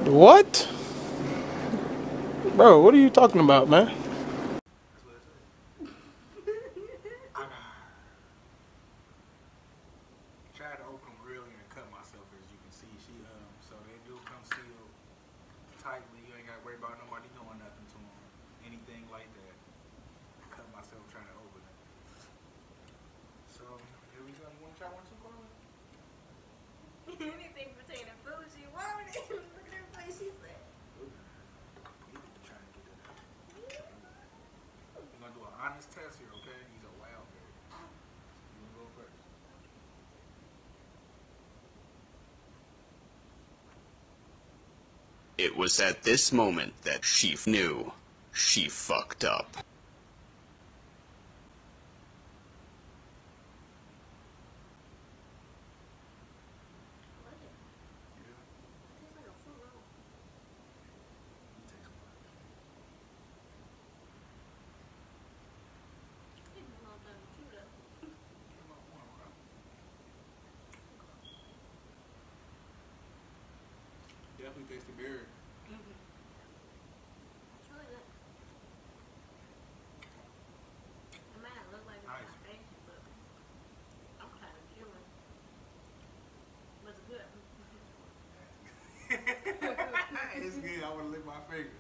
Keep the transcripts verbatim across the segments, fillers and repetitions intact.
What? Bro, what are you talking about, man? Tried to open them earlier and cut myself, as you can see. She um, so they do come sealed tightly. You ain't got to worry about nobody doing nothing to them, anything like that. Cut myself trying to open it. So here we go. You want to try one too, Carla? Anything pertaining to food, she wanted it. Look at her face, she said. You trying to get it out. We're gonna do an honest test here, okay? He's a wild man. You wanna go first? It was at this moment that she knew she fucked up. Definitely taste the berry. Mm-hmm. It's really good. It might not look like it's Nice. my face, but I'm kind of chewing. But it's good. It's good. I want to lick my fingers.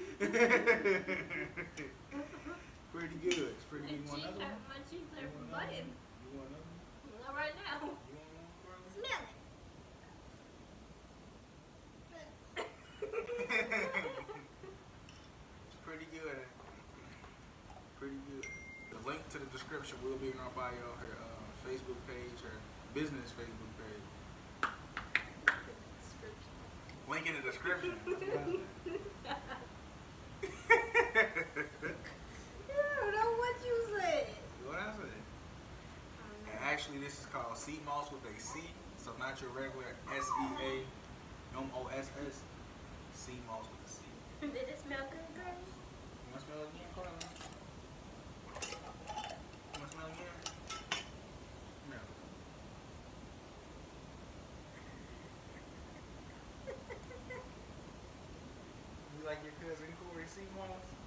Pretty good. It's pretty good. You want another one? My cheeks are You want another budding. one? You want another one? Not right now. You want one, Carla? Smell it. It's pretty good. Pretty good. The link to the description will be in our bio, her uh, Facebook page, her business Facebook page. Link in the description. You don't know what you said. What I said? And actually, this is called sea moss with a C, so not your regular S E A M O S S. Sea moss with a C. Did it smell good, girl? You want to smell it again, Carla? You want to smell it again? Smell it. You like your cousin Corey sea moss?